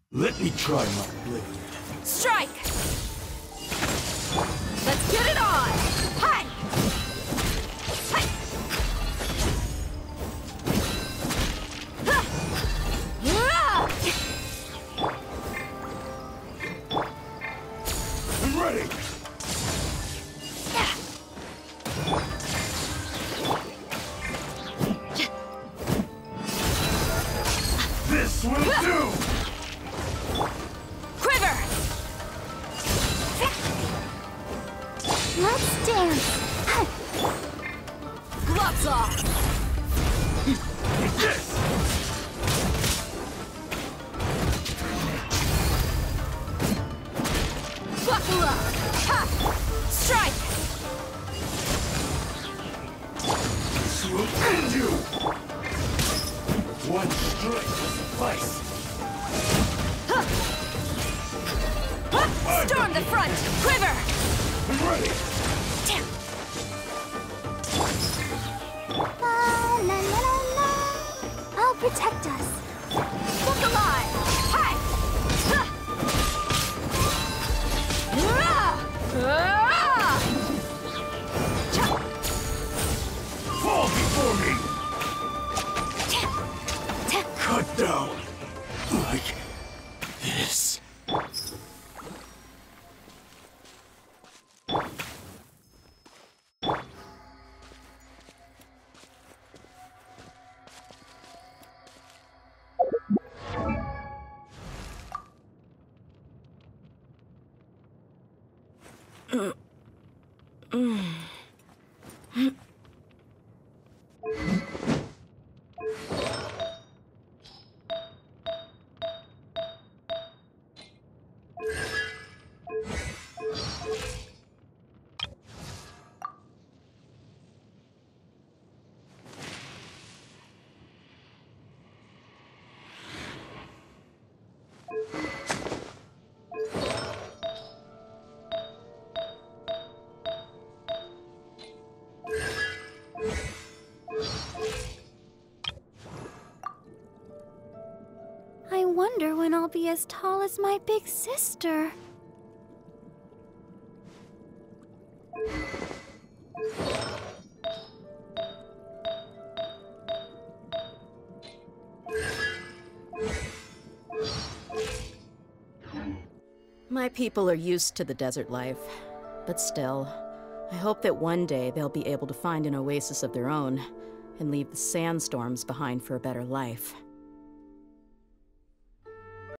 Let me try my blade. Strike! Let's get it on! Hi! Hi! I'm ready! This will do! Quiver! Let's dance. Gloves off! This! Buckle up! Ha! Strike! This will end you! One strike will suffice. Storm the front! Quiver! I'm ready! La la la la la. I'll protect us. Look alive! Hi! Ha! Fall before me! Cut down! Like this. I wonder when I'll be as tall as my big sister. My people are used to the desert life, but still, I hope that one day they'll be able to find an oasis of their own and leave the sandstorms behind for a better life.